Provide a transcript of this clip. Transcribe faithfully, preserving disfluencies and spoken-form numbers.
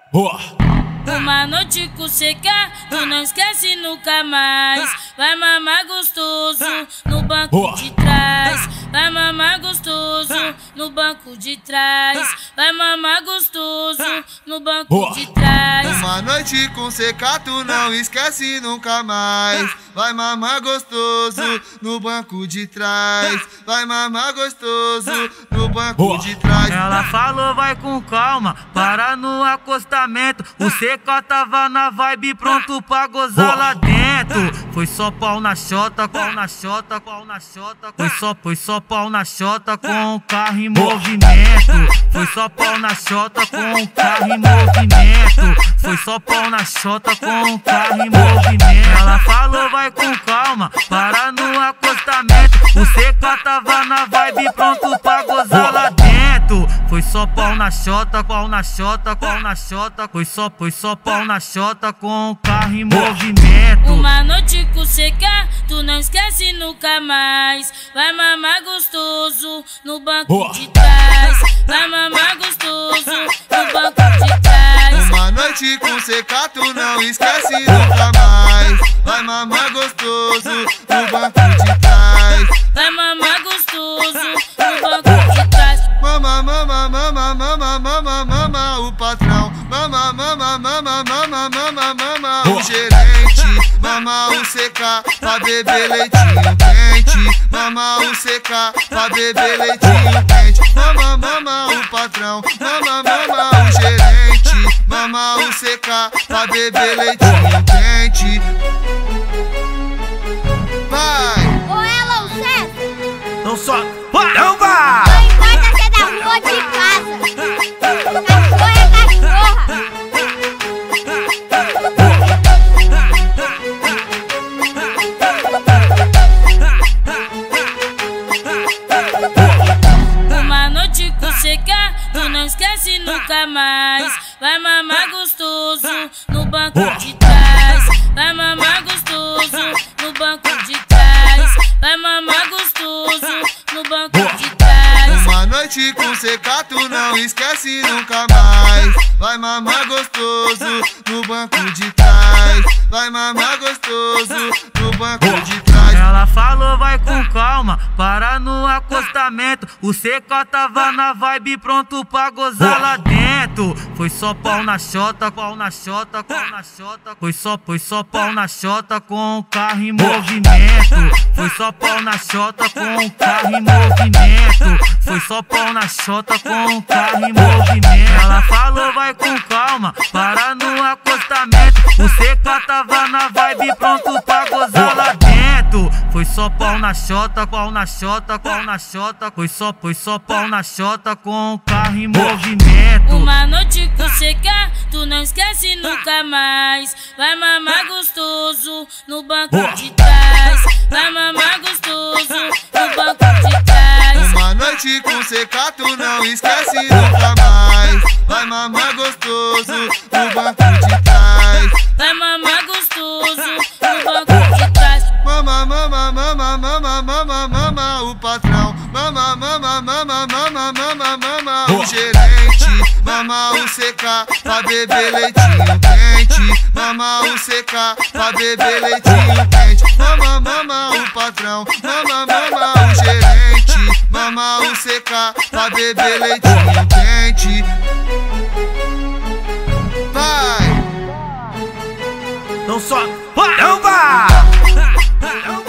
Uma noite com seca, tu não esquece nunca mais. Vai mamar gostoso no banco de trás. Vai mamar gostoso no banco de trás. Vai mamar gostoso no banco de trás. Uma noite com seca, tu não esquece nunca mais. Vai mamar gostoso no banco de trás. Vai mamar gostoso no banco de trás. Ela falou vai com calma, para no acostamento. O seca tava na vibe pronto pra gozar lá dentro. Foi só pau na chota, pau na chota, pau na chota. Foi só, foi só pau na chota com o carro em movimento. Foi só pau na chota com o carro em movimento. Foi só pau na chota com o carro em movimento. Ela falou vai com calma, para no acostamento. O seca tava na vibe pronto pra gozar lá dentro. Foi só pau na chota, pau na chota, pau na chota. Foi só, foi só pau na chota com o carro em movimento. Uma noite com seca, tu não esquece nunca mais. Vai mamar gostoso no banco de trás. Vai mamar gostoso no banco de trás. Uma noite com seca, tu não esquece nunca mais. Vai mamar gostoso no banco de trás. Vai mamar gostoso no banco de trás. Mama, mama, mama, mama, mama, mama, o patrão. Mama, mama, mama, mama, mama, mama, o gerente. Mama o seca pra beber leitinho quente. Mama o seca pra beber leitinho quente. Mama, mama, o patrão. Mama, mama, o gerente. Mama o seca pra beber leitinho quente. Vai! Ô, Elon César! Não só, não vá! Não importa ser da rua ou de casa. Cachorro é cachorra. Uma noite com seca, tu não esquece nunca mais. Vai mamar gostoso no banco de trás. Vai mamar gostoso no banco de trás. Vai mamar gostoso no banco de trás. Uma noite com seca, tu não esquece nunca mais. Vai mamar gostoso no banco de trás. Vai mamar gostoso no banco de trás. Ela falou vai com calma, para no acostamento. O seca tava na vibe pronto pra gozar lá dentro. Foi só pau na chota, pau na chota, pau na chota. Foi só, foi só pau na chota com o carro em movimento. Foi só pau na chota com o carro em movimento. Foi só pau na chota com o carro em movimento. Ela falou vai com calma, para no acostamento. O seca tava na vibe pronto pra gozar lá dentro. Foi só pau na chota, pau na chota, pau na chota. Foi só, foi só pau na chota com o carro em movimento. Uma noite com seca, tu não esquece nunca mais. Vai mamar gostoso no banco de trás. Vai mamar gostoso no banco de trás. Uma noite com seca, tu não esquece nunca mais. Vai mamar gostoso no banco de trás. Vai mamar gostoso no banco de trás. Mama, mama, mama, mama, mama, mama, o patrão. Mama, mama, mama, mama, mama, mama, o gerente. Mama o seca pra beber leitinho quente. Mama o seca pra beber leitinho quente. Mama, mama, o patrão. Mama, mama, o gerente. Mama o seca pra beber leitinho quente. Vai! Não só, não vá!